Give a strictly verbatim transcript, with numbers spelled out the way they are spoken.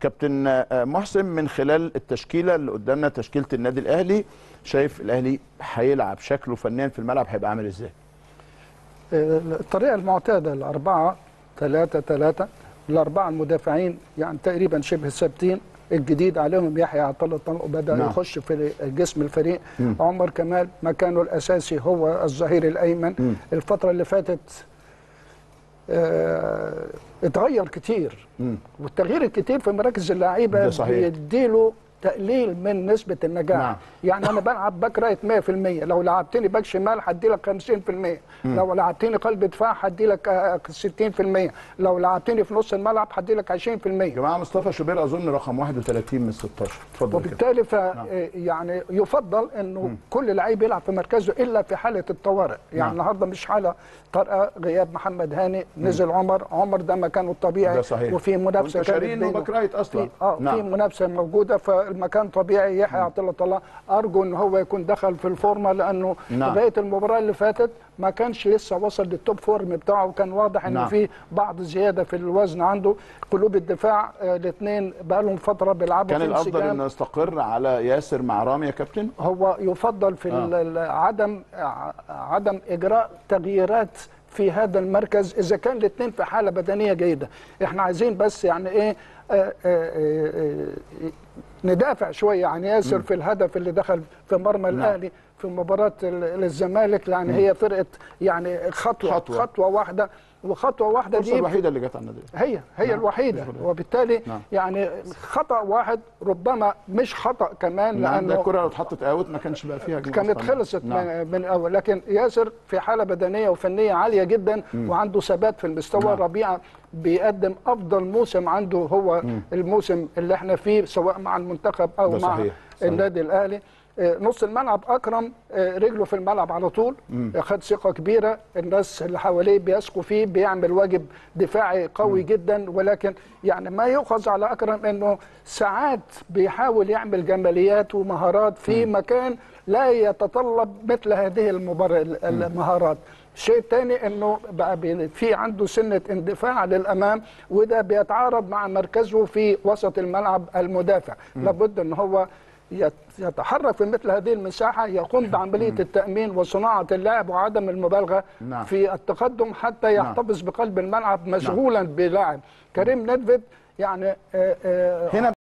كابتن محسن، من خلال التشكيله اللي قدامنا، تشكيله النادي الاهلي، شايف الاهلي هيلعب شكله فنيا في الملعب هيبقى عامل ازاي؟ الطريقه المعتاده الأربعة ثلاثة ثلاثة، الاربعه المدافعين يعني تقريبا شبه ثابتين. الجديد عليهم يحيى عطله بدا نعم. يخش في جسم الفريق. م. عمر كمال مكانه الاساسي هو الظهير الايمن. م. الفتره اللي فاتت اه اتغير كتير. م. والتغيير الكتير في مراكز اللعيبه بيديله تقليل من نسبه النجاح. نعم. يعني انا بلعب باك رايت مية في المية، لو لعبتني باك شمال هدي لك خمسين في المية، م. لو لعبتني قلب دفاع هدي لك ستين في المية، لو لعبتني في نص الملعب هدي لك عشرين في المية. جماعه مصطفى شوبير اظن رقم واحد وثلاثين من ستاشر. اتفضل. وبالتالي ف نعم. يعني يفضل انه م. كل لعيب يلعب في مركزه الا في حاله الطوارئ. يعني نعم. النهارده مش حاله طارئه، غياب محمد هاني، نزل م. عمر، عمر ده مكانه الطبيعي. ده صحيح. وفي منافسه كانت باك رايت اصلا. في اه نعم. في منافسه موجوده، فالمكان طبيعي. يحيى عطله الله ارجو ان هو يكون دخل في الفورمه، لانه نعم. لغايه المباراه اللي فاتت ما كانش لسه وصل للتوب فورم بتاعه، وكان واضح ان نعم. في بعض زياده في الوزن عنده. قلوب الدفاع آه الاثنين بقى لهم فتره بيلعبوا. كان الافضل انه يستقر على ياسر مع رامي يا كابتن؟ هو يفضل في آه. عدم عدم اجراء تغييرات في هذا المركز اذا كان الاثنين في حاله بدنيه جيده. احنا عايزين بس يعني ايه آآ آآ ندافع شويه عن ياسر م. في الهدف اللي دخل في مرمى نعم. الاهلي في مباراه الزمالك، لان يعني هي فرقه يعني خطوه خطوه, خطوة واحده، وخطوه واحده دي الوحيده اللي جت على النادي هي هي نعم. الوحيده. وبالتالي نعم. يعني خطا واحد ربما مش خطا كمان، نعم. لانه الكره لو اتحطت اوت ما كانش بقى فيها جول، كانت خلصت نعم. من الاول. لكن ياسر في حاله بدنيه وفنيه عاليه جدا م. وعنده ثبات في المستوى. نعم. ربيعه بيقدم افضل موسم عنده هو م. الموسم اللي احنا فيه، سواء مع المنتخب او مع صحيح. النادي الاهلي. نص الملعب اكرم رجله في الملعب على طول، خد ثقه كبيره، الناس اللي حواليه بيثقوا فيه، بيعمل واجب دفاعي قوي م. جدا. ولكن يعني ما يؤخذ على اكرم انه ساعات بيحاول يعمل جماليات ومهارات في م. مكان لا يتطلب مثل هذه المهارات. الشيء الثاني انه بقى في عنده سنه اندفاع للامام، وده بيتعارض مع مركزه في وسط الملعب المدافع. م. لابد ان هو يتحرك في مثل هذه المساحه، يقوم بعمليه م. التامين وصناعه اللعب وعدم المبالغه نعم. في التقدم حتى يحتفظ نعم. بقلب الملعب مشغولا نعم. بلاعب. كريم نيدفيد يعني آآ آآ هنا